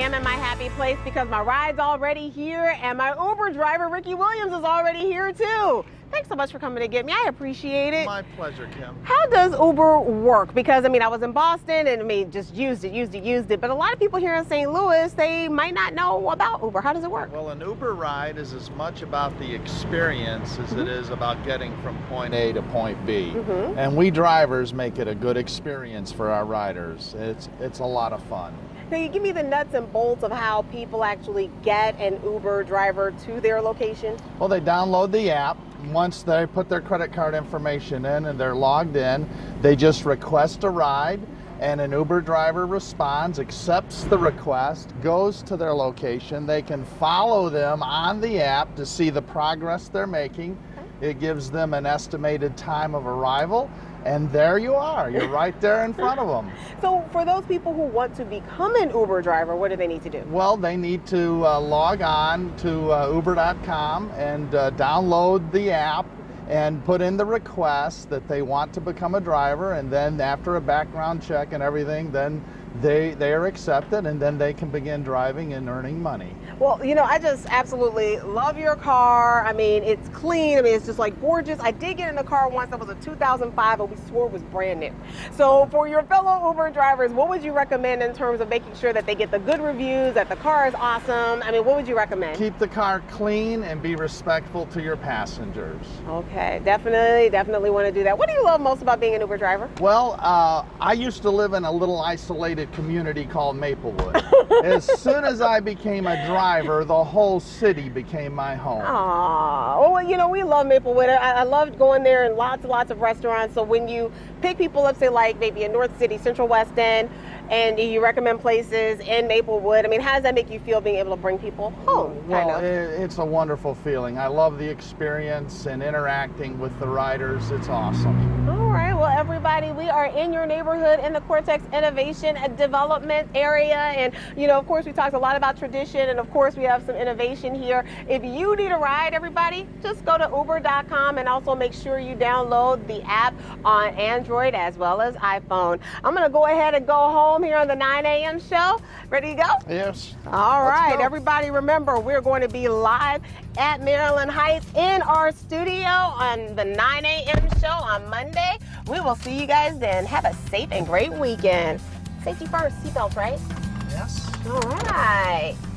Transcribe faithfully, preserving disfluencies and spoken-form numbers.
am in my happy place because my ride's already here and my Uber driver, Ricky Williams, is already here too. Thanks so much for coming to get me. I appreciate it. My pleasure, Kim. How does Uber work? Because, I mean, I was in Boston and, I mean, just used it, used it, used it. But a lot of people here in Saint Louis, they might not know about Uber. How does it work? Well, an Uber ride is as much about the experience as Mm-hmm. it is about getting from point A to point B. Mm-hmm. And we drivers make it a good experience for our riders. It's, it's a lot of fun. Can you give me the nuts and bolts of how people actually get an Uber driver to their location? Well, they download the app. Once they put their credit card information in and they're logged in, they just request a ride, and an Uber driver responds, accepts the request, goes to their location. They can follow them on the app to see the progress they're making. It gives them an estimated time of arrival, and there you are. You're right there in front of them. So for those people who want to become an Uber driver, what do they need to do? Well, they need to uh, log on to uh, uber dot com and uh, download the app and put in the request that they want to become a driver, and then after a background check and everything, then they they are accepted, and then they can begin driving and earning money. Well, you know, I just absolutely love your car. I mean, it's clean. I mean, it's just like gorgeous. I did get in a car once that was a two thousand five, but we swore it was brand new. So for your fellow Uber drivers, what would you recommend in terms of making sure that they get the good reviews, that the car is awesome? I mean, what would you recommend? Keep the car clean and be respectful to your passengers. Okay, definitely, definitely want to do that. What do you love most about being an Uber driver? Well, uh, I used to live in a little isolated community called Maplewood. As soon as I became a driver, the whole city became my home. Aww, well, you know, we love Maplewood. I, I loved going there and lots and lots of restaurants. So when you pick people up, say like maybe in North City, Central West End, and you recommend places in Maplewood, I mean, how does that make you feel being able to bring people home? Well, kind of? it, it's a wonderful feeling. I love the experience and interacting with the riders. It's awesome. All right, well, everybody, we are in your neighborhood in the Cortex Innovation and Development area. And, you know, of course, we talked a lot about tradition, and of course, we have some innovation here. If you need a ride, everybody, just go to uber dot com and also make sure you download the app on Android as well as iPhone. I'm going to go ahead and go home here on the nine A M show. Ready to go? Yes. All Let's right, go. Everybody, remember, we're going to be live at Maryland Heights in our studio on the nine A M show on Monday. We will see you guys then. Have a safe and great weekend. Safety first, seatbelts, right? Yes. All right.